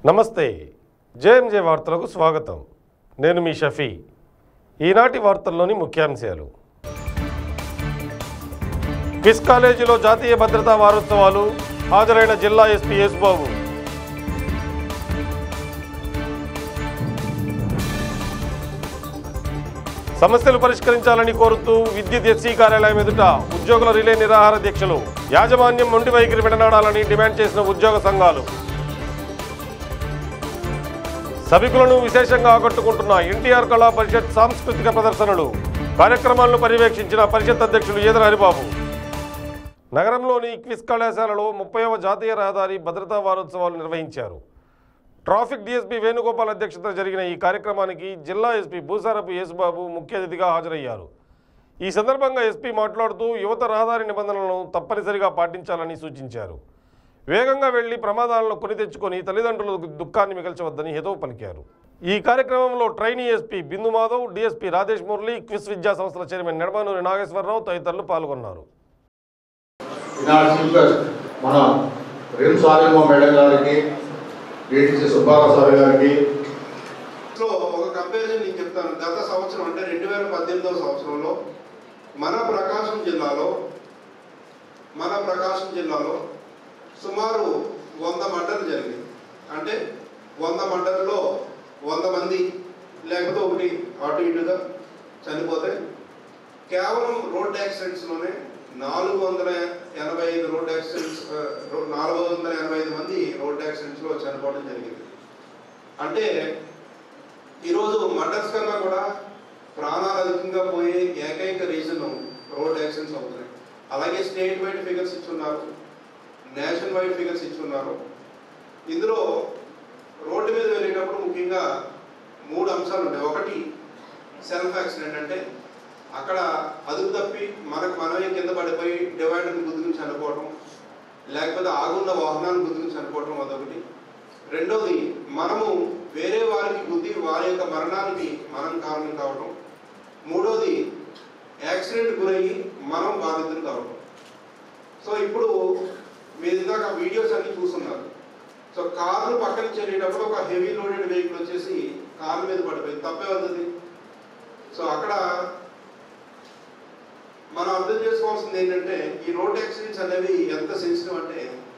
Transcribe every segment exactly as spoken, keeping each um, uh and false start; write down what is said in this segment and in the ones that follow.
నమస్తే జేఎంజే వార్తలకు స్వాగతం. నేను మీ షఫీ. ఈనాటి వార్తల్లోని ముఖ్యాంశాలు. క్విస్ కాలేజీలో జాతీయ భద్రతా వారోత్సవాలు. హాజరైన జిల్లా ఎస్పీ యేసుబాబు. సమస్యలు పరిష్కరించాలని కోరుతూ విద్యుత్ ఎస్సీ కార్యాలయం ఎదుట ఉద్యోగుల రిలే నిరాహార దీక్షలు. యాజమాన్యం మొండి వైఖరి విడనాడాలని డిమాండ్ చేసిన ఉద్యోగ సంఘాలు. సభికులను విశేషంగా ఆకట్టుకుంటున్న ఎన్టీఆర్ కళా పరిషత్ సాంస్కృతిక ప్రదర్శనలు. కార్యక్రమాలను పర్యవేక్షించిన పరిషత్ అధ్యక్షులు ఈదర హరిబాబు. నగరంలోని క్విస్ కళాశాలలో ముప్పైవ జాతీయ రహదారి భద్రతా వారోత్సవాలు నిర్వహించారు. ట్రాఫిక్ డీఎస్పీ వేణుగోపాల్ అధ్యక్షతన జరిగిన ఈ కార్యక్రమానికి జిల్లా ఎస్పీ భూసారపు యేసుబాబు ముఖ్య అతిథిగా హాజరయ్యారు. ఈ సందర్భంగా ఎస్పీ మాట్లాడుతూ యువత రహదారి నిబంధనలను తప్పనిసరిగా పాటించాలని సూచించారు. వేగంగా వెళ్లి ప్రమాదాలను కొని తెచ్చుకొని తల్లిదండ్రుల దుఃఖాన్ని మిగల్చవద్దని హితవు పలికారు. ఈ కార్యక్రమంలో trainee SP Bindu Madhav, DSP Rajesh Murali, QIS విద్యా సంస్థల చైర్మన్ నెడమానూరి నాగేశ్వరరావు తదితరులు పాల్గొన్నారు. ఒక కంపారిజన్ నేను చెప్తాను. గత సంవత్సరం అంటే రెండు వేల పద్దెనిమిదవ సంవత్సరంలో మన ప్రకాశం జిల్లాలో మన ప్రకాశం జిల్లాలో సుమారు వంద మర్డర్లు జరిగింది. అంటే వంద మర్డర్లో వంద మంది లేకపోతే ఒకటి అటు ఇటుగా చనిపోతే కేవలం రోడ్ యాక్సిడెంట్స్లోనే నాలుగు వందల ఎనభై ఐదు రోడ్ యాక్సిడెంట్స్ నాలుగు వందల ఎనభై ఐదు మంది రోడ్ యాక్సిడెంట్స్లో చనిపోవడం జరిగింది. అంటే ఈరోజు మర్డర్స్ కన్నా కూడా ప్రాణాలు అధికంగా పోయే ఏకైక రీజన్ రోడ్ యాక్సిడెంట్స్ అవుతున్నాయి. అలాగే స్టేట్ వైడ్ ఫిగర్స్ ఇచ్చున్నారు, నేషనల్ వైడ్ ఫిగర్స్ ఇచ్చున్నారు. ఇందులో రోడ్డు మీద వెళ్ళేటప్పుడు ముఖ్యంగా మూడు అంశాలు ఉంటాయి. ఒకటి సెల్ఫ్ యాక్సిడెంట్, అంటే అక్కడ అదుపు తప్పి మనకు మనమే కింద పడిపోయి డివైడర్ని గుద్దుకుని చనిపోవటం, లేకపోతే ఆగున్న వాహనాన్ని గుద్దుకుని చనిపోవటం అదొకటి. రెండోది మనము వేరే వారికి గుద్ది వారి యొక్క మరణానికి మనం కారణం కావడం. మూడోది యాక్సిడెంట్ గురయ్యి మనం బాధితులు కావడం. సో ఇప్పుడు మీరు ఇందాక వీడియోస్ అన్ని చూస్తున్నారు. సో కార్లు పక్కన చేరేటప్పుడు ఒక హెవీ లోడెడ్ వెహికల్ వచ్చేసి కారు మీద పడిపోయింది, తప్పే అవుతుంది. సో అక్కడ మనం అర్థం చేసుకోవాల్సింది ఏంటంటే ఈ రోడ్ యాక్సిడెంట్స్ అనేవి ఎంత సెన్సిటివ్ అంటే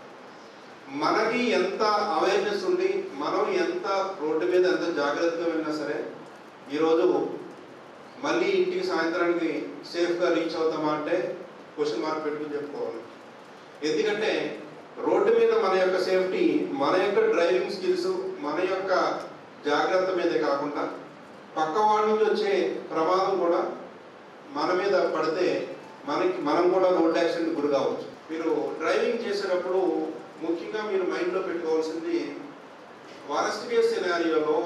మనకి ఎంత అవేర్నెస్ ఉండి మనం ఎంత రోడ్డు మీద ఎంత జాగ్రత్తగా వెళ్ళినా సరే ఈరోజు మళ్ళీ ఇంటికి సాయంత్రానికి సేఫ్గా రీచ్ అవుతామా అంటే క్వశ్చన్ మార్క్ పెట్టుకుని చెప్పుకోవాలి. ఎందుకంటే రోడ్డు మీద మన యొక్క సేఫ్టీ, మన యొక్క డ్రైవింగ్ స్కిల్స్, మన యొక్క జాగ్రత్త మీదే కాకుండా పక్క వాళ్ళ నుంచి వచ్చే ప్రమాదం కూడా మన మీద పడితే మనకి మనం కూడా రోడ్ యాక్సిడెంట్ గురి కావచ్చు. మీరు డ్రైవింగ్ చేసేటప్పుడు ముఖ్యంగా మీరు మైండ్లో పెట్టుకోవాల్సింది వరస్ట్ కేస్ సినారియోలో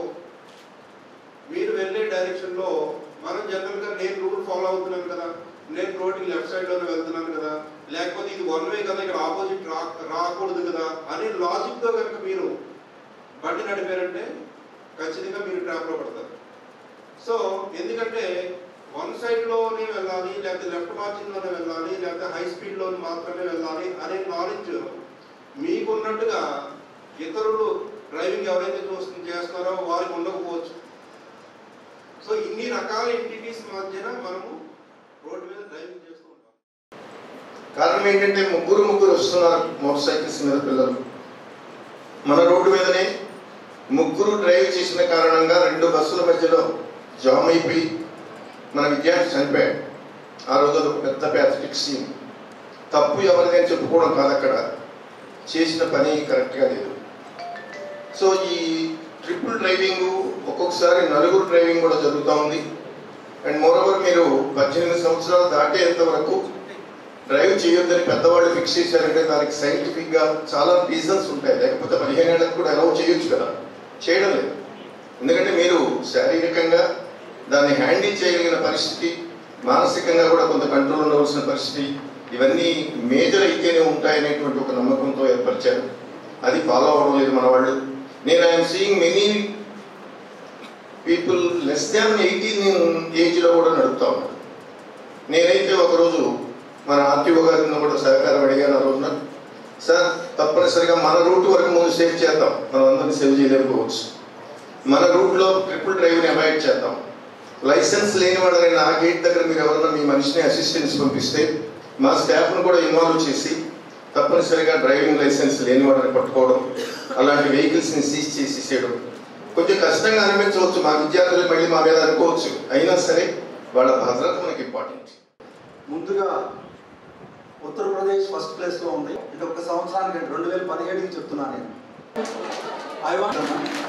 మీరు వెళ్ళే డైరెక్షన్లో మనం జనరల్గా నేను రూల్ ఫాలో అవుతున్నాను కదా, నేను రోడ్డుకి లెఫ్ట్ సైడ్లోనే వెళ్తున్నాను కదా, లేకపోతే ఇది వన్ వే కదా, ఇక్కడ ఆపోజిట్ రా రాకూడదు కదా అనే లాజిక్తో కనుక మీరు బండి నడిపారంటే ఖచ్చితంగా మీరు ట్రాప్లో పడతారు. సో ఎందుకంటే వన్ సైడ్లోనే వెళ్ళాలి, లేకపోతే లెఫ్ట్ మార్జిన్లోనే వెళ్ళాలి, లేకపోతే హై స్పీడ్లోనే మాత్రమే వెళ్ళాలి అనే నాలెడ్జ్ మీకున్నట్టుగా ఇతరులు డ్రైవింగ్ ఎవరైతే చూస్తు చేస్తున్నారో వారికి ఉండకపోవచ్చు. సో ఇన్ని రకాల ఎంటిటీస్ మధ్యన మనము రోడ్డు మీద డ్రైవింగ్ చేస్తూ ఉంటాం. కారణం ఏంటంటే ముగ్గురు ముగ్గురు వస్తున్నారు మోటార్ సైకిల్స్ మీద పిల్లలు. మన రోడ్డు మీదనే ముగ్గురు డ్రైవ్ చేసిన కారణంగా రెండు బస్సుల మధ్యలో జామ్ అయిపోయి మన విద్యార్థి చనిపోయాడు. ఆ రోజు ఒక పెద్ద ప్యాథటిక్ సీన్. తప్పు ఎవరిదని చెప్పుకోవడం కాదు, అక్కడ చేసిన పని కరెక్ట్గా లేదు. సో ఈ ట్రిపుల్ డ్రైవింగ్ ఒక్కొక్కసారి నలుగురు డ్రైవింగ్ కూడా జరుగుతూ ఉంది. అండ్ మోరోవర్ మీరు పద్దెనిమిది సంవత్సరాలు దాటేంత వరకు డ్రైవ్ చేయొద్దని పెద్దవాళ్ళు ఫిక్స్ చేశారంటే దానికి సైంటిఫిక్గా చాలా రీజన్స్ ఉంటాయి. లేకపోతే పదిహేను ఏళ్ళకి కూడా అలౌ చేయొచ్చు కదా, చేయడం లేదు. ఎందుకంటే మీరు శారీరకంగా దాన్ని హ్యాండిల్ చేయగలిగిన పరిస్థితి, మానసికంగా కూడా కొంత కంట్రోల్ ఉండవలసిన పరిస్థితి, ఇవన్నీ మేజర్ అయితేనే ఉంటాయనేటువంటి ఒక నమ్మకంతో ఏర్పరిచారు. అది ఫాలో అవ్వడం లేదు మన వాళ్ళు. నేను I'm seeing many people less than eighteen ఏజ్లో కూడా నడుపుతా ఉన్నాను. నేనైతే ఒకరోజు మన ఆర్టీఓ గారిని కూడా సహకారం అడిగాను. ఆ రోజున సార్ తప్పనిసరిగా మన రూట్ వరకు ముందు సేవ్ చేద్దాం. మనం అందరినీ సేవ్ చేయలేకపోవచ్చు. మన రూట్లో ట్రిపుల్ డ్రైవ్ని అవాయిడ్ చేద్దాం. లైసెన్స్ లేని వాళ్ళని ఆ గేట్ దగ్గర మీరు ఎవరన్నా మీ మనిషిని అసిస్టెన్స్ పంపిస్తే మా స్టాఫ్ను కూడా ఇన్వాల్వ్ చేసి తప్పనిసరిగా డ్రైవింగ్ లైసెన్స్ లేని వాళ్ళని పట్టుకోవడం, అలాంటి వెహికల్స్ని సీజ్ చేసేసేయడం కొంచెం కష్టంగా అనిపించవచ్చు. మా విద్యార్థులు మళ్ళీ మా మీద అనుకోవచ్చు. అయినా సరే వాళ్ళ భద్రత మనకి ఇంపార్టెంట్. ముందుగా ఉత్తరప్రదేశ్ ఫస్ట్ ప్లేస్లో ఉంది. అంటే ఒక సంవత్సరానికి రెండు వేల పదిహేడుకి చెప్తున్నాను నేను. ఐ వాంట్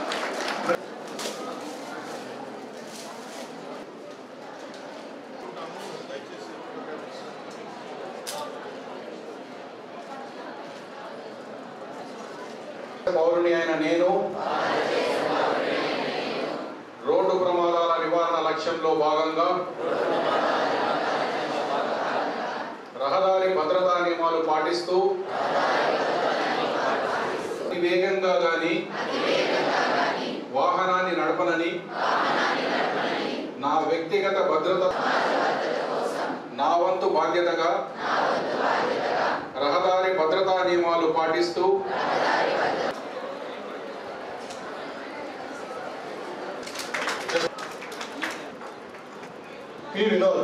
పౌరుని అయిన నేను రోడ్డు ప్రమాదాల నివారణ లక్ష్యంలో భాగంగా రహదారి భద్రతా నియమాలు పాటిస్తూ వేగంగా గాని వాహనాన్ని నడపనని, నా వ్యక్తిగత భద్రత నా వంతు బాధ్యతగా రహదారి భద్రతా నియమాలు పాటిస్తూ పి వినోద్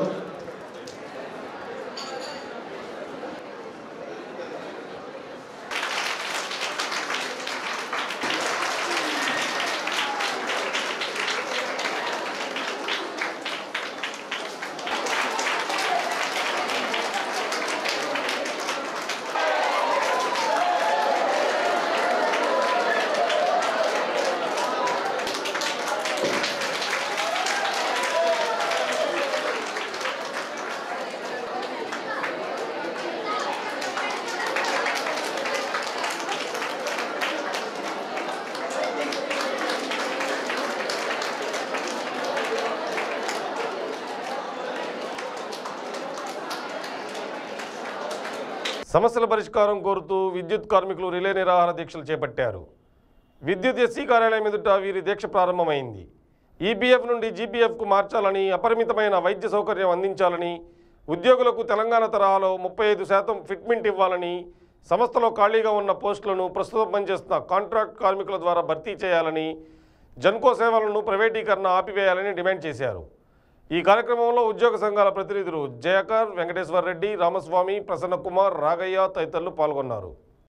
సమస్యల పరిష్కారం కోరుతూ విద్యుత్ కార్మికులు రిలే నిరాహార దీక్షలు చేపట్టారు. విద్యుత్ ఎస్సీ కార్యాలయం ఎదుట వీరి దీక్ష ప్రారంభమైంది. ఈపీఎఫ్ నుండి జీపీఎఫ్కు మార్చాలని, అపరిమితమైన వైద్య సౌకర్యం అందించాలని, ఉద్యోగులకు తెలంగాణ తరహాలో ముప్పై ఐదు శాతం ఫిట్మెంట్ ఇవ్వాలని, సంస్థలో ఖాళీగా ఉన్న పోస్టులను ప్రస్తుతం పనిచేస్తున్న కాంట్రాక్ట్ కార్మికుల ద్వారా భర్తీ చేయాలని, జన్కో సేవలను ప్రైవేటీకరణ ఆపివేయాలని డిమాండ్ చేశారు. ఈ కార్యక్రమంలో ఉద్యోగ సంఘాల ప్రతినిధులు జయకర్, వెంకటేశ్వర్ రెడ్డి, రామస్వామి, ప్రసన్న కుమార్, రాగయ్య తదితరులు పాల్గొన్నారు.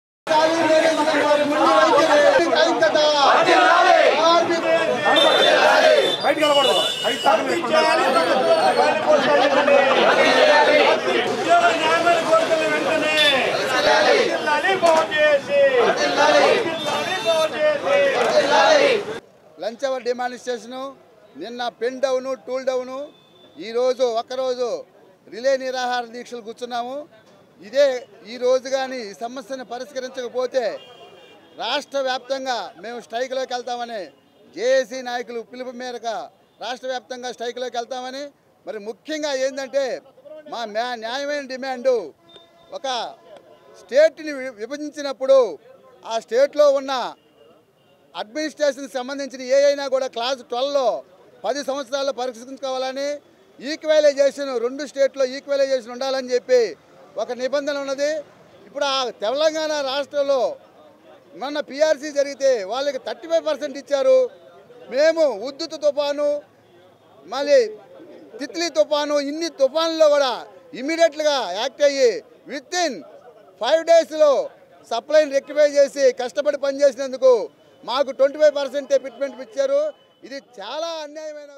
లంచ్ అవర్ డిమానిస్ట్రేషను, నిన్న పెన్ డౌను, టూల్ డౌను, ఈరోజు ఒకరోజు రిలే నిరాహార దీక్షలు కూర్చున్నాము. ఇదే ఈరోజు కానీ ఈ సమస్యను పరిష్కరించకపోతే రాష్ట్ర వ్యాప్తంగా మేము స్ట్రైక్లోకి వెళ్తామని జేఏసీ నాయకులు పిలుపు మేరకు రాష్ట్ర వ్యాప్తంగా స్ట్రైక్లోకి వెళ్తామని, మరి ముఖ్యంగా ఏంటంటే మా న్యాయమైన డిమాండు, ఒక స్టేట్ని విభజించినప్పుడు ఆ స్టేట్లో ఉన్న అడ్మినిస్ట్రేషన్కి సంబంధించిన ఏ అయినా కూడా క్లాస్ ట్వెల్వ్లో పది సంవత్సరాల్లో పరిష్కరించుకోవాలని, ఈక్వలైజేషన్ రెండు స్టేట్లో ఈక్వలైజేషన్ ఉండాలని చెప్పి ఒక నిబంధన ఉన్నది. ఇప్పుడు ఆ తెలంగాణ రాష్ట్రంలో మొన్న పిఆర్సీ జరిగితే వాళ్ళకి థర్టీ ఫైవ్ పర్సెంట్ ఇచ్చారు. మేము ఉద్దుత్ తుఫాను, మళ్ళీ తిత్లీ తుఫాను, ఇన్ని తుఫాన్లో కూడా ఇమీడియట్గా యాక్ట్ అయ్యి విత్ ఇన్ ఫైవ్ డేస్లో సప్లైని రెక్టిఫై చేసి కష్టపడి పనిచేసినందుకు మాకు ట్వంటీ ఫైవ్ పర్సెంటే ఫిట్మెంట్ ఇచ్చారు. ఇది చాలా అన్యాయమైన.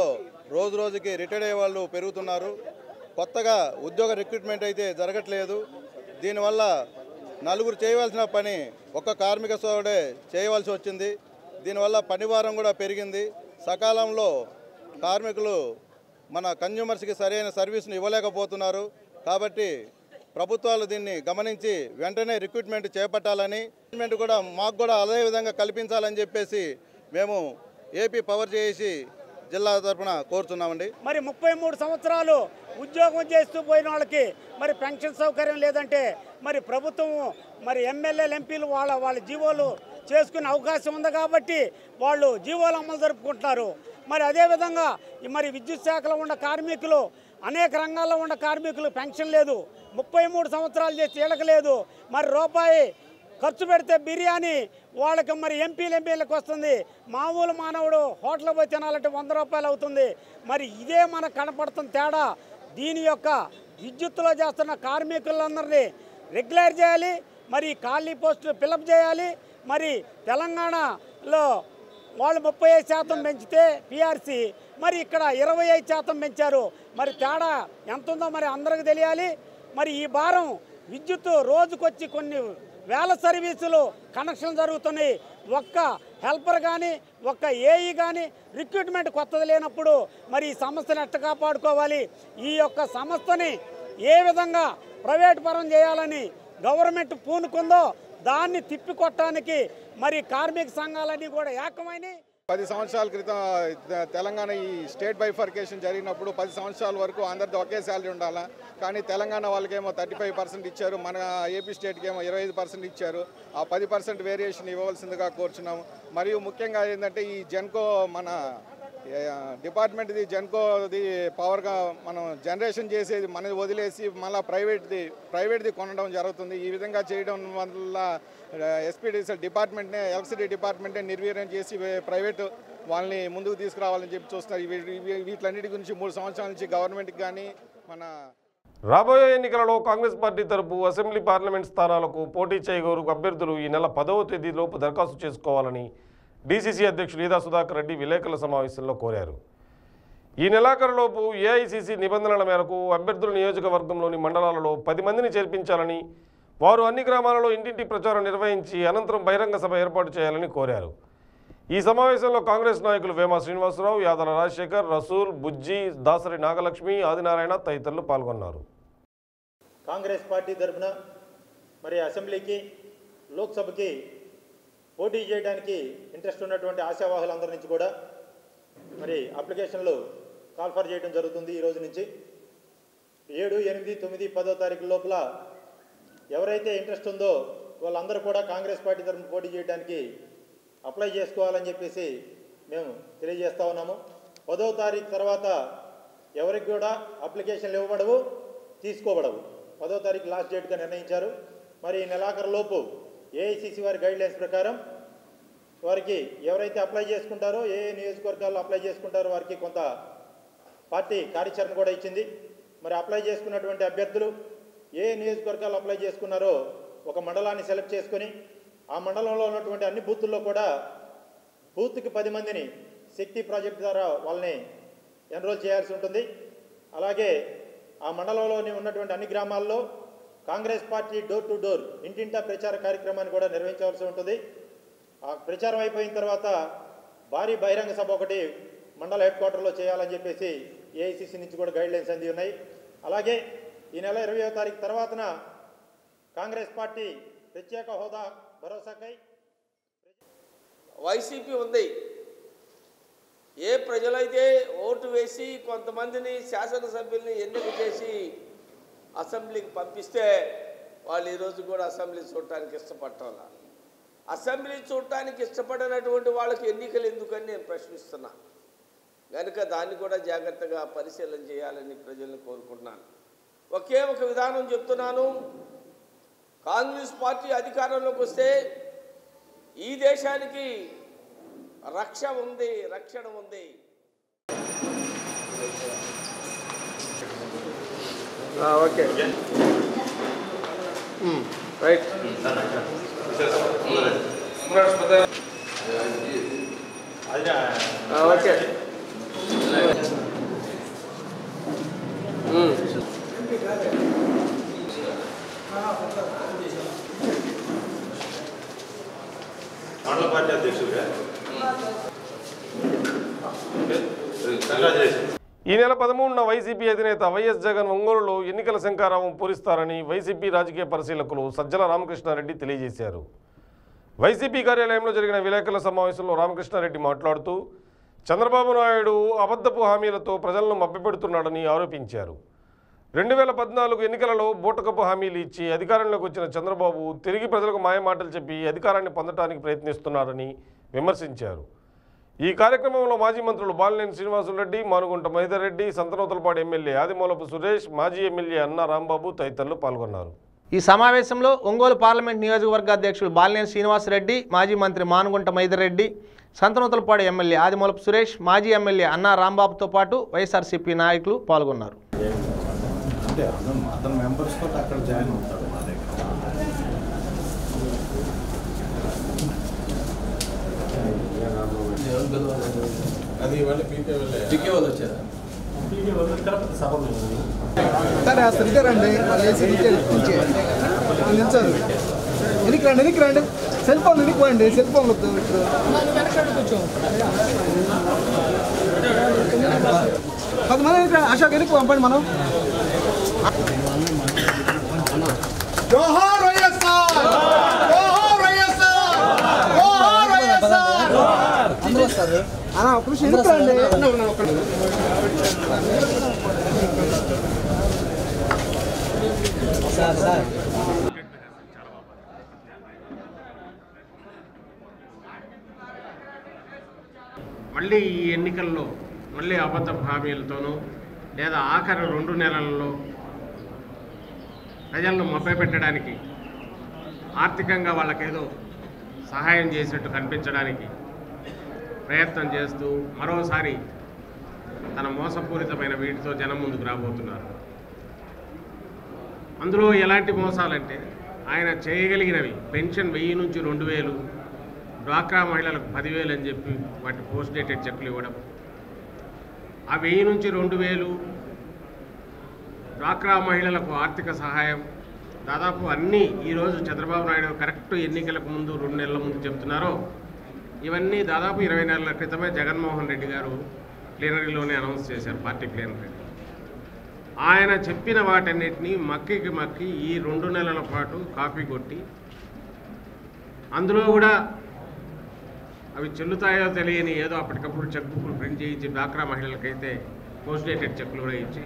రోజు రోజుకి రిటైర్డ్ అయ్యే వాళ్ళు పెరుగుతున్నారు. కొత్తగా ఉద్యోగ రిక్రూట్మెంట్ అయితే జరగట్లేదు. దీనివల్ల నలుగురు చేయవలసిన పని ఒక్క కార్మిక సోదరుడే చేయవలసి వచ్చింది. దీనివల్ల పనిభారం కూడా పెరిగింది. సకాలంలో కార్మికులు మన కన్జ్యూమర్స్కి సరైన సర్వీస్ను ఇవ్వలేకపోతున్నారు. కాబట్టి ప్రభుత్వాలు దీన్ని గమనించి వెంటనే రిక్రూట్మెంట్ చేపట్టాలని, రిక్రూట్మెంట్ కూడా మాకు కూడా అదే విధంగా కల్పించాలని చెప్పేసి మేము ఏపీ పవర్ చేసి జిల్లా తరఫున కోరుతున్నామండి. మరి ముప్పై మూడు సంవత్సరాలు ఉద్యోగం చేస్తూ పోయిన వాళ్ళకి మరి పెన్షన్ సౌకర్యం లేదంటే మరి ప్రభుత్వం మరి ఎమ్మెల్యేలు ఎంపీలు వాళ్ళ వాళ్ళ జీవోలు చేసుకునే అవకాశం ఉంది కాబట్టి వాళ్ళు జీవోలు అమలు జరుపుకుంటున్నారు. మరి అదేవిధంగా మరి విద్యుత్ శాఖలో ఉన్న కార్మికులు, అనేక రంగాల్లో ఉన్న కార్మికులు పెన్షన్ లేదు. ముప్పై మూడు సంవత్సరాలు చేసి ఇళ్ళకలేదు. మరి రూపాయి ఖర్చు పెడితే బిర్యానీ వాళ్ళకి మరి ఎంపీలు ఎంపీలకు వస్తుంది. మామూలు మానవుడు హోటల్ పోయి తినాలంటే వంద రూపాయలు అవుతుంది. మరి ఇదే మనకు కనపడుతున్న తేడా. దీని యొక్క విద్యుత్తులో చేస్తున్న కార్మికులందరినీ రెగ్యులర్ చేయాలి. మరి ఖాళీ పోస్టులు ఫిలప్ చేయాలి. మరి తెలంగాణలో వాళ్ళు ముప్పై ఐదు శాతం పెంచితే పిఆర్సీ మరి ఇక్కడ ఇరవై ఐదు శాతం పెంచారు. మరి తేడా ఎంత ఉందో మరి అందరికి తెలియాలి. మరి ఈ భారం విద్యుత్ రోజుకొచ్చి కొన్ని వేల సర్వీసులు కనెక్షన్ జరుగుతున్నాయి. ఒక్క హెల్పర్ కానీ ఒక్క ఏఈ కానీ రిక్రూట్మెంట్ కొత్తది లేనప్పుడు మరి ఈ సంస్థను ఎట్ట కాపాడుకోవాలి? ఈ యొక్క సంస్థని ఏ విధంగా ప్రైవేట్ పరం చేయాలని గవర్నమెంట్ పూనుకుందో దాన్ని తిప్పికొట్టడానికి మరి కార్మిక సంఘాలన్నీ కూడా ఏకమైనవి. పది సంవత్సరాల క్రితం తెలంగాణ ఈ స్టేట్ బైఫర్కేషన్ జరిగినప్పుడు పది సంవత్సరాల వరకు అందరితో ఒకే శాలరీ ఉండాలా. కానీ తెలంగాణ వాళ్ళకేమో థర్టీ ఫైవ్ పర్సెంట్ ఇచ్చారు, మన ఏపీ స్టేట్కి ఏమో ఇరవై ఐదు పర్సెంట్ ఇచ్చారు. ఆ పది పర్సెంట్ వేరియేషన్ ఇవ్వవలసిందిగా కోరుచున్నాము. మరియు ముఖ్యంగా ఏంటంటే ఈ జెన్కో మన డిపార్ట్మెంట్ది జెన్కోది పవర్గా మనం జనరేషన్ చేసేది మనది వదిలేసి మళ్ళీ ప్రైవేట్ది ప్రైవేట్ది కొనడం జరుగుతుంది. ఈ విధంగా చేయడం వల్ల ఎస్పీడీసీ డిపార్ట్మెంట్నే ఎలక్ట్రిసిటీ డిపార్ట్మెంట్నే నిర్వీర్యం చేసి ప్రైవేటు వాళ్ళని ముందుకు తీసుకురావాలని చెప్పి చూస్తున్నారు. వీటిలన్నిటి గురించి మూడు సంవత్సరాల నుంచి గవర్నమెంట్కి కానీ మన రాబోయే ఎన్నికలలో కాంగ్రెస్ పార్టీ తరపు అసెంబ్లీ పార్లమెంట్ స్థానాలకు పోటీ చేయగోరు అభ్యర్థులు ఈ నెల పదవ తేదీలోపు దరఖాస్తు చేసుకోవాలని డీసీసీ అధ్యక్షుడు ఈదా సుధాకర్ రెడ్డి విలేకరుల సమావేశంలో కోరారు. ఈ నెలాఖరులోపు ఏఐసీసీ నిబంధనల మేరకు అభ్యర్థుల నియోజకవర్గంలోని మండలాలలో పది మందిని చేర్పించాలని, వారు అన్ని గ్రామాలలో ఇంటింటి ప్రచారం నిర్వహించి అనంతరం బహిరంగ సభ ఏర్పాటు చేయాలని కోరారు. ఈ సమావేశంలో కాంగ్రెస్ నాయకులు వేమ శ్రీనివాసరావు, యాదల రాజశేఖర్, రసూల్, బుజ్జి, దాసరి నాగలక్ష్మి, ఆదినారాయణ తదితరులు పాల్గొన్నారు. కాంగ్రెస్ పార్టీ తరఫున మరి అసెంబ్లీకి లోక్సభకి పోటీ చేయడానికి ఇంట్రెస్ట్ ఉన్నటువంటి ఆశావాహులందరి నుంచి కూడా మరి అప్లికేషన్లు కాల్ఫర్ చేయడం జరుగుతుంది. ఈ రోజు నుంచి ఏడు ఎనిమిది తొమ్మిది పదో తారీఖు లోపల ఎవరైతే ఇంట్రెస్ట్ ఉందో వాళ్ళందరూ కూడా కాంగ్రెస్ పార్టీ తరఫున పోటీ చేయడానికి అప్లై చేసుకోవాలని చెప్పేసి మేము తెలియజేస్తూ ఉన్నాము. పదో తారీఖు తర్వాత ఎవరికి కూడా అప్లికేషన్లు ఇవ్వబడవు, తీసుకోబడవు. పదో తారీఖు లాస్ట్ డేట్గా నిర్ణయించారు. మరి ఈ నెలాఖరు లోపు ఏఐసీసీ వారి గైడ్లైన్స్ ప్రకారం వారికి ఎవరైతే అప్లై చేసుకుంటారో, ఏ ఏ నియోజకవర్గాల్లో అప్లై చేసుకుంటారో వారికి కొంత పార్టీ కార్యాచరణ కూడా ఇచ్చింది. మరి అప్లై చేసుకున్నటువంటి అభ్యర్థులు ఏ నియోజకవర్గాల్లో అప్లై చేసుకున్నారో ఒక మండలాన్ని సెలెక్ట్ చేసుకొని ఆ మండలంలో ఉన్నటువంటి అన్ని బూతుల్లో కూడా బూత్కి పది మందిని శక్తి ప్రాజెక్ట్ ద్వారా వాళ్ళని ఎన్రోల్ చేయాల్సి ఉంటుంది. అలాగే ఆ మండలంలోని ఉన్నటువంటి అన్ని గ్రామాల్లో Congress party door to door ఇంటింటా ప్రచార కార్యక్రమాన్ని కూడా నిర్వహించవలసి ఉంటుంది. ఆ ప్రచారం అయిపోయిన తర్వాత భారీ బహిరంగ సభ ఒకటి మండల హెడ్ క్వార్టర్లో చేయాలని చెప్పేసి ఏఐసీసీ నుంచి కూడా గైడ్లైన్స్ అంది ఉన్నాయి. అలాగే ఈ నెల ఇరవయో తారీఖు తర్వాతన కాంగ్రెస్ పార్టీ ప్రత్యేక హోదా భరోసాకై వైసీపీ ఉంది. ఏ ప్రజలైతే ఓటు వేసి కొంతమందిని శాసనసభ్యుల్ని ఎన్నిక చేసి అసెంబ్లీకి పంపిస్తే వాళ్ళు ఈరోజు కూడా అసెంబ్లీ చూడటానికి ఇష్టపడాల. అసెంబ్లీ చూడటానికి ఇష్టపడినటువంటి వాళ్ళకి ఎన్నికలు ఎందుకని నేను ప్రశ్నిస్తున్నా. కనుక దాన్ని కూడా జాగ్రత్తగా పరిశీలన చేయాలని ప్రజల్ని కోరుకుంటున్నాను. ఒకే ఒక విధానం చెప్తున్నాను. కాంగ్రెస్ పార్టీ అధికారంలోకి వస్తే ఈ దేశానికి రక్ష ఉంది, రక్షణ ఉంది. ఓకే రైట్ ఓకే మండల పార్టీ అధ్యక్షుడిగా ఈ నెల పదమూడున వైసీపీ అధినేత వైఎస్ జగన్ ఒంగోలులో ఎన్నికల శంఖారావం పూరిస్తారని వైసీపీ రాజకీయ పరిశీలకులు సజ్జల రామకృష్ణారెడ్డి తెలియజేశారు. వైసీపీ కార్యాలయంలో జరిగిన విలేకరుల సమావేశంలో రామకృష్ణారెడ్డి మాట్లాడుతూ చంద్రబాబు నాయుడు అబద్ధపు హామీలతో ప్రజలను మభ్యపెడుతున్నాడని ఆరోపించారు. రెండు వేల పద్నాలుగు ఎన్నికలలో బూటకపు హామీలు ఇచ్చి అధికారంలోకి వచ్చిన చంద్రబాబు తిరిగి ప్రజలకు మాయమాటలు చెప్పి అధికారాన్ని పొందడానికి ప్రయత్నిస్తున్నారని విమర్శించారు. ఈ కార్యక్రమంలో మాజీ మంత్రులు బాలినేని శ్రీనివాసులరెడ్డి, మానుగుంట మైదరెడ్డి, సంతనూతలపాడు ఎమ్మెల్యే ఆదిమూలపు సురేష్, మాజీ ఎమ్మెల్యే అన్నా రాంబాబు తదితరులు పాల్గొన్నారు. ఈ సమావేశంలో ఒంగోలు పార్లమెంట్ నియోజకవర్గ అధ్యక్షులు బాలినేని శ్రీనివాసరెడ్డి, మాజీ మంత్రి మానుగుంట మైదరెడ్డి, సంతనూతలపాడు ఎమ్మెల్యే ఆదిమూలపు సురేష్, మాజీ ఎమ్మెల్యే అన్నా రాంబాబుతో పాటు వైఎస్ఆర్సీపీ నాయకులు పాల్గొన్నారు. అది వాళ్ళు పీకే పీకే వాళ్ళు వచ్చారా? పీకే వాళ్ళు తిరుపతి సభలు సరే అసలు ఇదే రండి వాళ్ళు వేసి నిలిచారు. ఎనికి రండి ఎనికి రండి సెల్ ఫోన్ ఎనికి పోయండి. సెల్ ఫోన్ వద్దు ఇప్పుడు పది మంది ఎనికి అశోక్ ఎనికి పంపండి మనం. జోహార్ వైఎస్ఆర్, జోహార్ వైఎస్ఆర్, జోహార్ వైఎస్ఆర్. అందరూ వస్తారు అన్న ఒక నిమిషం ఎనికి రండి. సార్ సార్ మళ్ళీ ఈ ఎన్నికల్లో మళ్ళీ అబద్ధ హామీలతోనూ లేదా ఆఖరి రెండు నెలల్లో ప్రజలను మభ్యపెట్టడానికి, ఆర్థికంగా వాళ్ళకేదో సహాయం చేసినట్టు కనిపించడానికి ప్రయత్నం చేస్తూ మరోసారి తన మోసపూరితమైన వీటితో జనం ముందుకు రాబోతున్నారు. అందులో ఎలాంటి మోసాలంటే ఆయన చేయగలిగినవి పెన్షన్ వెయ్యి నుంచి రెండు వేలు, డ్వాక్రా మహిళలకు పదివేలు అని చెప్పి వాటి పోస్ట్ డేటెడ్ చెక్కులు ఇవ్వడం, ఆ వెయ్యి నుంచి రెండు వేలు డ్వాక్రా మహిళలకు ఆర్థిక సహాయం దాదాపు అన్నీ ఈరోజు చంద్రబాబు నాయుడు కరెక్ట్ ఎన్నికలకు ముందు రెండు నెలల ముందు చెప్తున్నారో ఇవన్నీ దాదాపు ఇరవై నెలల క్రితమే జగన్మోహన్ రెడ్డి గారు ప్లీనరీలోనే అనౌన్స్ చేశారు, పార్టీ ప్లీనరీ. ఆయన చెప్పిన వాటన్నిటినీ మక్కికి మక్కి ఈ రెండు నెలల పాటు కాపీ కొట్టి అందులో కూడా అవి చెల్లుతాయో తెలియని ఏదో అప్పటికప్పుడు చెక్ బుక్లు ప్రింట్ చేయించి డ్వాక్రా మహిళలకైతే పోస్ట్ డేటెడ్ చెక్లు కూడా ఇచ్చి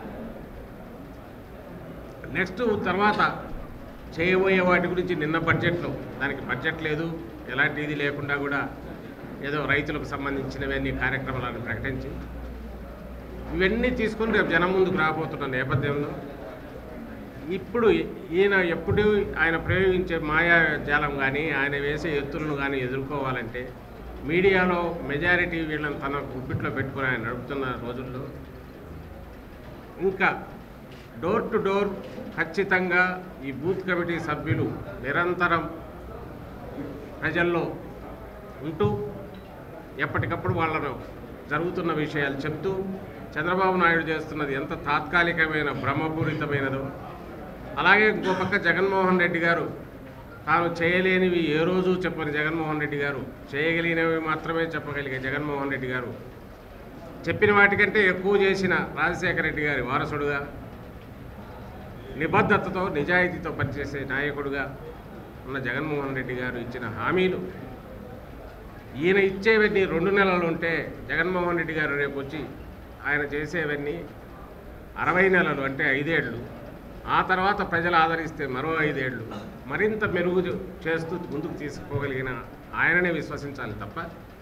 నెక్స్ట్ తర్వాత చేయబోయే వాటి గురించి నిన్న బడ్జెట్లో దానికి బడ్జెట్ లేదు, ఎలాంటి ఇది లేకుండా కూడా ఏదో రైతులకు సంబంధించినవన్నీ కార్యక్రమాలను ప్రకటించి ఇవన్నీ తీసుకొని రేపు జనం ముందుకు రాబోతున్న నేపథ్యంలో ఇప్పుడు ఈయన ఎప్పుడు ఆయన ప్రయోగించే మాయాజాలం కానీ ఆయన వేసే ఎత్తులను కానీ ఎదుర్కోవాలంటే మీడియాలో మెజారిటీ వీళ్ళని తన గుప్పిట్లో పెట్టుకుని ఆయన నడుపుతున్న రోజుల్లో ఇంకా డోర్ టు డోర్ ఖచ్చితంగా ఈ బూత్ కమిటీ సభ్యులు నిరంతరం ప్రజల్లో ఉంటూ ఎప్పటికప్పుడు వాళ్ళను జరుగుతున్న విషయాలు చెప్తూ చంద్రబాబు నాయుడు చేస్తున్నది ఎంత తాత్కాలికమైన భ్రమపూరితమైనదో, అలాగే ఇంకో పక్క జగన్మోహన్ రెడ్డి గారు తాను చేయలేనివి ఏ రోజు చెప్పని జగన్మోహన్ రెడ్డి గారు చేయగలిగినవి మాత్రమే చెప్పగలిగే జగన్మోహన్ రెడ్డి గారు చెప్పిన వాటికంటే ఎక్కువ చేసిన రాజశేఖర రెడ్డి గారి వారసుడుగా నిబద్ధతతో నిజాయితీతో పనిచేసే నాయకుడుగా ఉన్న జగన్మోహన్ రెడ్డి గారు ఇచ్చిన హామీలు ఈయన ఇచ్చేవన్నీ రెండు నెలలు ఉంటే జగన్మోహన్ రెడ్డి గారు రేపు వచ్చి ఆయన చేసేవన్నీ అరవై నెలలు అంటే ఐదేళ్ళు, ఆ తర్వాత ప్రజలు ఆదరిస్తే మరో ఐదేళ్ళు మరింత మెరుగు చేస్తూ ముందుకు తీసుకోగలిగిన ఆయననే విశ్వసించాలి తప్ప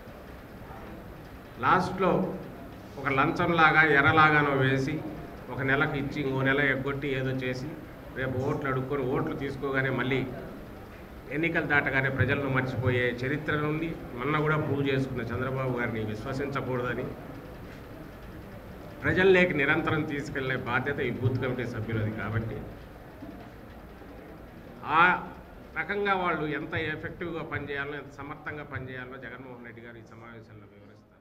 లాస్ట్లో ఒక లంచంలాగా ఎర్రలాగానో వేసి ఒక నెలకు ఇచ్చి ఇంకో నెల ఎగ్గొట్టి ఏదో చేసి రేపు ఓట్లు అడుక్కొని ఓట్లు తీసుకోగానే మళ్ళీ ఎన్నికలు దాటగానే ప్రజలను మర్చిపోయే చరిత్ర నుండి మొన్న కూడా ప్రూవ్ చేసుకున్న చంద్రబాబు గారిని విశ్వసించకూడదని ప్రజల్లోకి నిరంతరం తీసుకెళ్లే బాధ్యత ఈ బూత్ కమిటీ సభ్యులది. కాబట్టి ఆ రకంగా వాళ్ళు ఎంత ఎఫెక్టివ్గా పనిచేయాలో ఎంత సమర్థంగా పనిచేయాలో జగన్మోహన్ రెడ్డి గారు ఈ సమావేశంలో వివరిస్తారు.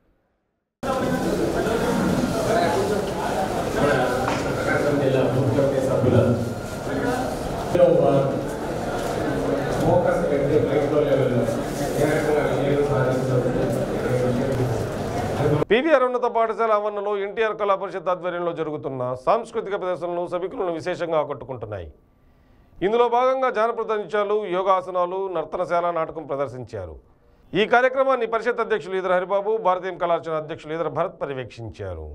పీవీఆర్ ఉన్నత పాఠశాల ఆవరణలో ఎన్టీఆర్ కళా పరిషత్ ఆధ్వర్యంలో జరుగుతున్న సాంస్కృతిక ప్రదర్శనలు సభికులను విశేషంగా ఆకట్టుకుంటున్నాయి. ఇందులో భాగంగా జానపద నృత్యాలు, యోగాసనాలు, నర్తనశాల నాటకం ప్రదర్శించారు. ఈ కార్యక్రమాన్ని పరిషత్ అధ్యక్షులు ఈదర హరిబాబు, భారతీయ కళాశాల అధ్యక్షులు ఈదర భరత్ పర్యవేక్షించారు.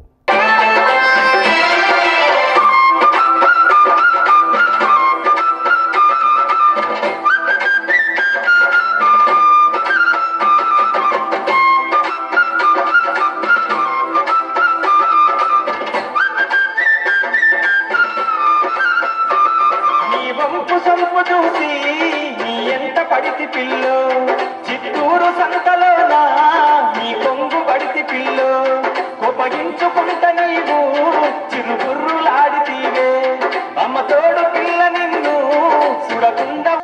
పిల్లో చిత్తూరు సంతలోనా నీ కొంగు పడితి పిల్లో కోపగించుకుంట నీవు చిరుబుర్రులాడితీవే అమ్మ తోడు పిల్ల నిన్ను చూడకుండా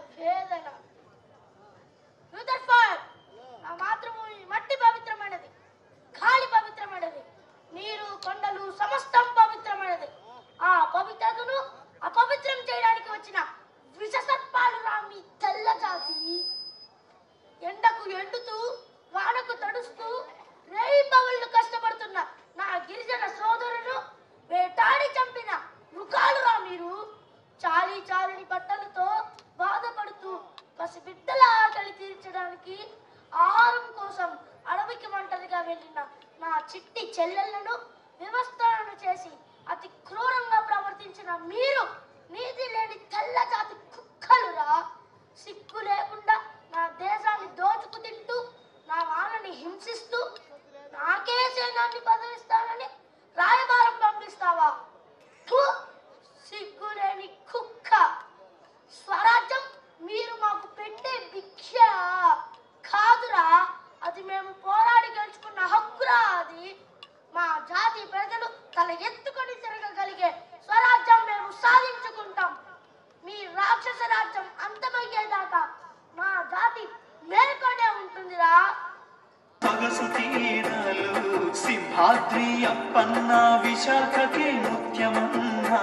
మట్టి పవిత్రమైనది, గాలి పవిత్రమైనది, నీరు కొండలు సమస్తం పవిత్రమైనది. ఆ పవిత్రతను అపవిత్రం చేయడానికి వచ్చిన విషసర్పాలు రామి తెల్ల జాతి ఎండకు ఎండుతూ వానకు తడుస్తూ రేయి పగళ్ళు కష్టపడుతున్న నా గిరిజన సోదరులను వేటాడి చంపిన మృగాలు రా మీరు. చాలీ చాలని బట్టలతో బాధపడుతూ పసిబిడ్డల ఆకలి తీర్చడానికి ఆహారం కోసం అడవికి ఒంటరిగా వెళ్ళిన నా చిట్టి చెల్లెళ్లను వ్యవస్థలను చేసి అతి క్రూరంగా ప్రవర్తించిన మీరు నీతి లేని తెల్ల జాతి కుక్కలురా. సిగ్గు లేకుండా నా దేశాన్ని దోచుకు తింటూ నా వాళ్ళని హింసిస్తూ నాకే సైన్యాన్ని పదవిస్తానని రాయబారం పంపిస్తావా? సిగ్గు లేని కుక్క. స్వరాజ్యం మీరు మాకు పెట్టే భిక్ష కాదురా, అది మేము పోరాడి గెలుచుకున్న హక్కురా. అది మా జాతి ప్రజలు తల ఎత్తుకొని తిరగగలిగే స్వరాజ్యం మేము సాధించుకుంటాం. మీ రాక్షస రాజ్యం అంతమయ్యేదాకా మా జాతి మేల్కొనే ఉంటుందిరా. పగసు తీరాలు సింహాద్రి అప్పన్న విశాఖకి ముత్యమన్నా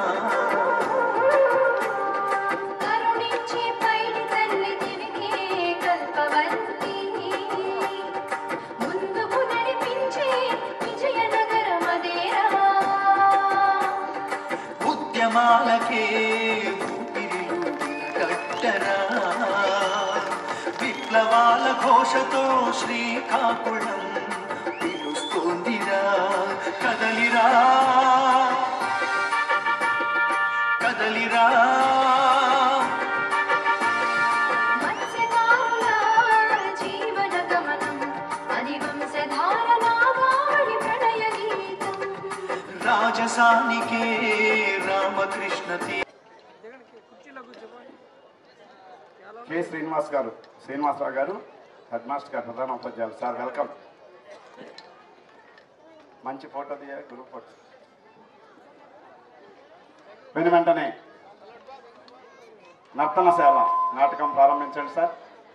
కరుణించి పైడి తల్లి దివికే కల్పవల్లి ముందుకు నడిపించే విజయనగరమదేరా. ఉద్యమాలకే ఊపిరిలు కట్టరా విప్లవాల ఘోషతో శ్రీకాకుళం పిలుస్తోందిరా. కదలిరా కదలిరా మత్స్యకారుల జీవన గమనం అది వంశధారణ వారి ప్రణయ గీతం. రాజసానికే రామకృష్ణ తీ కె శ్రీనివాస్ గారు శ్రీనివాసరావు గారు హెడ్ మాస్టర్ గారు ప్రధాన ఉపాధ్యాయులు సార్ వెల్కమ్. మంచి ఫోటో తీయాలి గ్రూప్ ఫోటో. వెను వెంటనే నర్తన సేవ నాటకం ప్రారంభించండి సార్.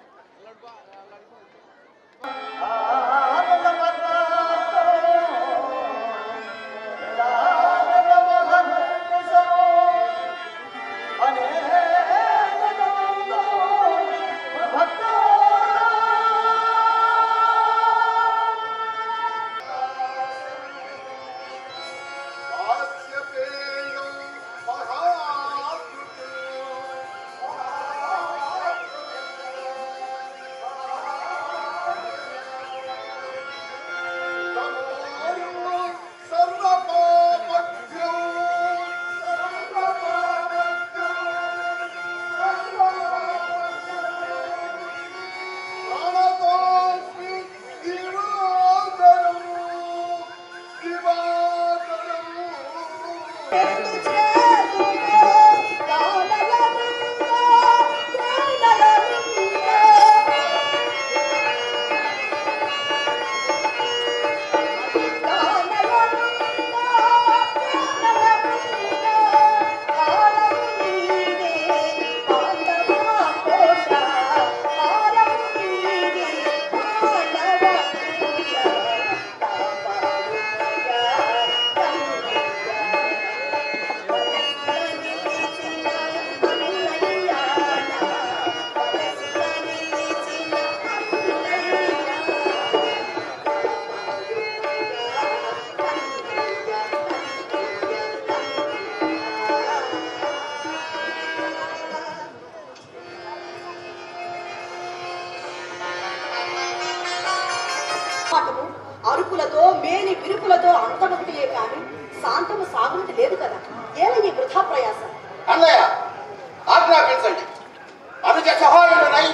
అరుపులతో మేని విరుపులతో అంతమొకటియే కాని శాంతము సాగునది లేదు కదా. ఏల ఈ వృధా ప్రయాసం? అన్నయ్య ఆజ్ఞాపించండి. అనుజ సహాయుడనై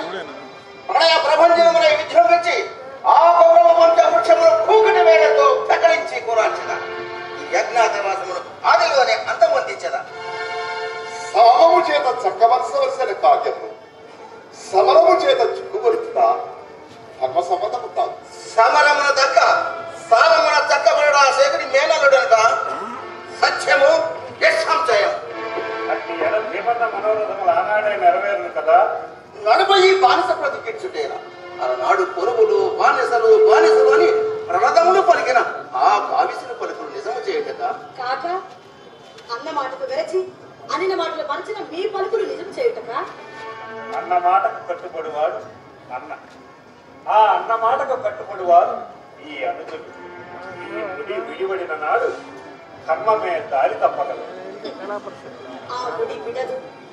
ప్రళయ ప్రభంజనమునై విజృంభించి ఆ గౌరవ మంత్ర వృక్షమును కూకటి వేలతో ప్రకటించి కూరాల్చిన ఈ యజ్ఞాతవాసమును ఆదిలోనే అంతమొందించదా. సామము చేత చక్కవలసవలసిన కార్యము సమరము చేత ఆ అన్న మాటకు కట్టుబడి వారు ఈ అనుజులు. ఈ గుడి విడివడిన నాడు కర్మమే దారి తప్పగలదు. ఆ గుడి విడదు,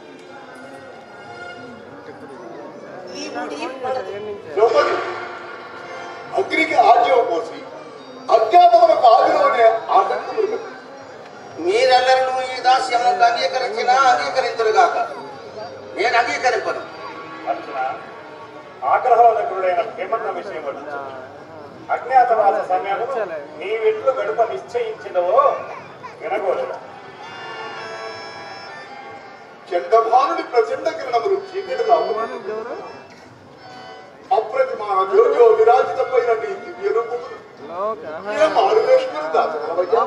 ఈ గుడి పడదు. ద్రౌపది అగ్నికి ఆజ్యం పోసి అజ్ఞాతములకు ఆదిలోనే ఆసక్తులు. మీరెల్లరూ ఈ దాస్యముకు అంగీకరించినా అంగీకరించుడుగాక, నేను అంగీకరింపను. అర్జున, ఆగ్రహోదకుడైన భీమన్న విషయం అడుగు. అజ్ఞాతవాస సమయంలో నీ వెట్లు గడుప నిశ్చయించినవో వినగోరు. చండభానుడి ప్రచండ కిరణములు చీకటి అప్రతిమాన జ్యోతిలో విరాజితమైన నీ దివ్య రూపములు ఏ మారువేషములు దాచగలవయ్యా?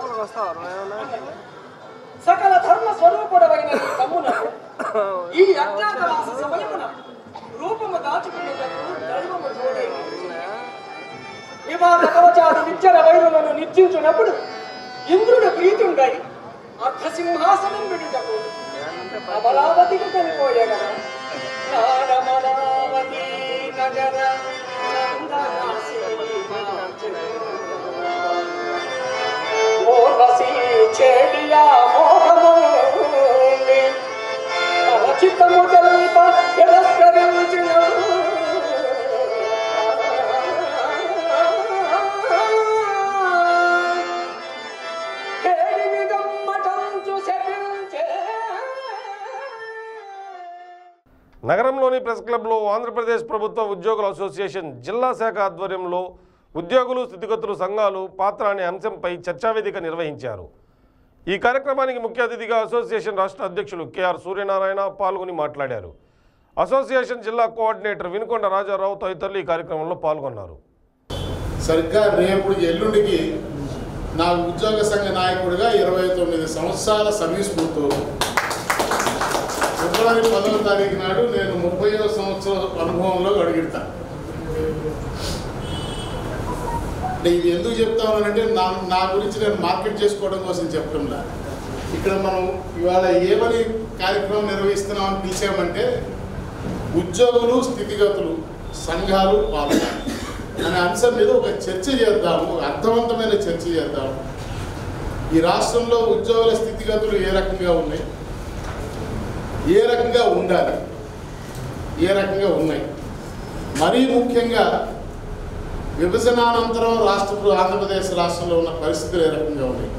సకల ధర్మ స్వరూపుడవైన నీ తమ్మునకు ఈ అజ్ఞాతవాస సమయమున రూపము దాచుకునేటప్పుడు దైవము తోడైంది. వివాద కవచాది విద్యల వైరులను నిర్జించినప్పుడు ఇంద్రుడు ప్రీతుండై అర్ధసింహాసనం విడుటకు అమరావతికి కొనిపోయే కదా. నాడమరావతి నగర ఓర్వశీ చెడియా మోహముంది చిత్తము తెల్ప తిరస్కరించిన నగరంలోని ప్రెస్ క్లబ్లో ఆంధ్రప్రదేశ్ ప్రభుత్వ ఉద్యోగుల అసోసియేషన్ జిల్లా శాఖ ఆధ్వర్యంలో ఉద్యోగులు స్థితిగతులు సంఘాలు పాత్ర అనే అంశంపై చర్చావేదిక నిర్వహించారు. ఈ కార్యక్రమానికి ముఖ్య అతిథిగా అసోసియేషన్ రాష్ట్ర అధ్యక్షులు కెఆర్ సూర్యనారాయణ పాల్గొని మాట్లాడారు. అసోసియేషన్ జిల్లా కోఆర్డినేటర్ వినుకొండ రాజారావు తదితరులు ఈ కార్యక్రమంలో పాల్గొన్నారు. సరిగ్గా రేపు ఎల్లుండికి నా ఉద్యోగ సంఘ నాయకుడిగా ఇరవై తొమ్మిది సంవత్సరాల సర్వీస్ పూర్తవు. ఫిబ్రవరి పదవ తారీఖు నాడు నేను ముప్పైవ సంవత్సరం అనుభవంలో అడుగుతాను. అంటే ఇది ఎందుకు చెప్తామనంటే నా నా గురించి నేను మార్కెట్ చేసుకోవడం కోసం చెప్పడంలా. ఇక్కడ మనం ఇవాళ ఏమని కార్యక్రమం నిర్వహిస్తున్నామని పిలిచామంటే ఉద్యోగులు స్థితిగతులు సంఘాలు పాలన అనే అంశం మీద ఒక చర్చ చేద్దాము, అర్థవంతమైన చర్చ చేద్దాము. ఈ రాష్ట్రంలో ఉద్యోగుల స్థితిగతులు ఏ రకంగా ఉన్నాయి, ఏ రకంగా ఉండాలి, ఏ రకంగా ఉన్నాయి, మరీ ముఖ్యంగా విభజనానంతరం రాష్ట్ర ఆంధ్రప్రదేశ్ రాష్ట్రంలో ఉన్న పరిస్థితులు ఏ రకంగా ఉన్నాయి,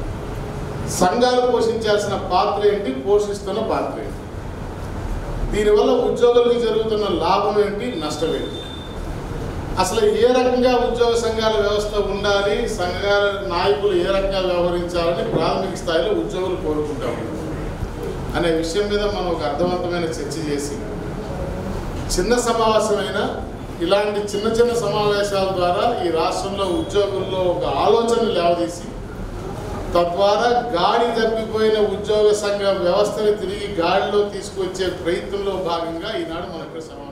సంఘాలు పోషించాల్సిన పాత్ర ఏంటి, పోషిస్తున్న పాత్ర ఏంటి, దీనివల్ల ఉద్యోగులకు జరుగుతున్న లాభం ఏంటి, నష్టం ఏంటి, అసలు ఏ రకంగా ఉద్యోగ సంఘాల వ్యవస్థ ఉండాలి, సంఘాల నాయకులు ఏ రకంగా వ్యవహరించాలని ప్రాథమిక స్థాయిలో ఉద్యోగులు కోరుకుంటాము అనే విషయం మీద మనం ఒక అర్థవంతమైన చర్చ చేసి చిన్న సమావేశమైన ఇలాంటి చిన్న చిన్న సమావేశాల ద్వారా ఈ రాష్ట్రంలో ఉద్యోగుల్లో ఒక ఆలోచన లేవదీసి తద్వారా గాడి తప్పిపోయిన ఉద్యోగ సంఘ వ్యవస్థని తిరిగి గాడిలో తీసుకొచ్చే ప్రయత్నంలో భాగంగా ఈనాడు మనం ఇక్కడ సమావేశం.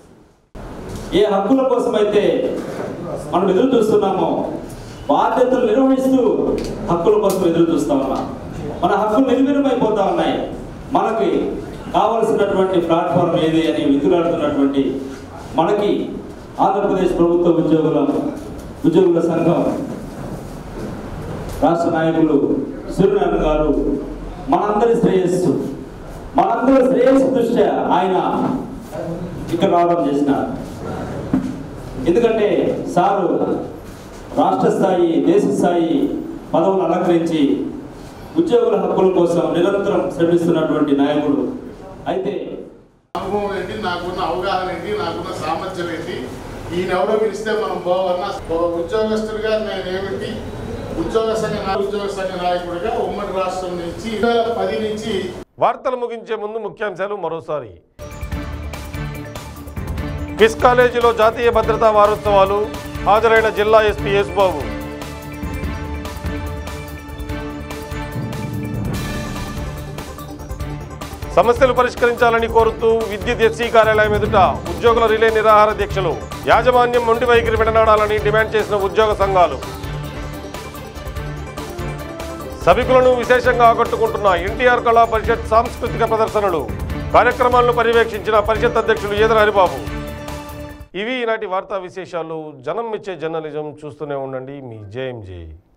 ఏ హక్కుల కోసం అయితే మనం ఎదురు చూస్తున్నామో బాధ్యతలు నిర్వహిస్తూ హక్కుల కోసం ఎదురు చూస్తా ఉన్నాం. మన హక్కులు నిర్వీర్యమైపోతా ఉన్నాయి. మనకి కావలసినటువంటి ప్లాట్ఫామ్ ఏది అని వితులాడుతున్నటువంటి మనకి ఆంధ్రప్రదేశ్ ప్రభుత్వ ఉద్యోగుల ఉద్యోగుల సంఘం రాష్ట్ర నాయకులు సూర్యనారాయణ గారు మనందరి శ్రేయస్సు మనందరి శ్రేయస్సు దృష్ట్యా ఆయన ఇక్కడ రావడం చేసినారు. ఎందుకంటే సారు రాష్ట్ర స్థాయి దేశ స్థాయి పదవులు అలంకరించి ఉద్యోగుల హక్కుల కోసం నిరంతరం శ్రమిస్తున్నటువంటి నాయకుడు. అయితే అనుభవం ఏంటి, నాకున్న అవగాహన ఏంటి, నాకున్న సామర్థ్యం ఏంటి, ఈయన ఎవరో పిలిస్తే మనం పోవన్నా ఉద్యోగస్తుడిగా నేనేమిటి, ఉద్యోగ సంఘ ఉద్యోగ సంఘ నాయకుడిగా ఉమ్మడి రాష్ట్రం నుంచి రెండు వేల పది నుంచి. వార్తలు ముగించే ముందు ముఖ్యాంశాలు మరోసారి. క్విస్ కాలేజీలో జాతీయ భద్రతా వారోత్సవాలు, హాజరైన జిల్లా ఎస్పీ యేసుబాబు. సమస్యలు పరిష్కరించాలని కోరుతూ విద్యుత్ ఎస్సీ కార్యాలయం ఎదుట ఉద్యోగుల రిలే నిరాహార దీక్షలు, యాజమాన్యం మొండి వైఖరి విడనాడాలని డిమాండ్ చేసిన ఉద్యోగ సంఘాలు. సభికులను విశేషంగా ఆకట్టుకుంటున్న ఎన్టీఆర్ కళా పరిషత్ సాంస్కృతిక ప్రదర్శనలు, కార్యక్రమాలను పర్యవేక్షించిన పరిషత్ అధ్యక్షులు ఈదర హరిబాబు. ఇవి ఈనాటి వార్తా విశేషాలు. జనం ఇచ్చే జర్నలిజం చూస్తూనే ఉండండి. మీ జేఎంజే.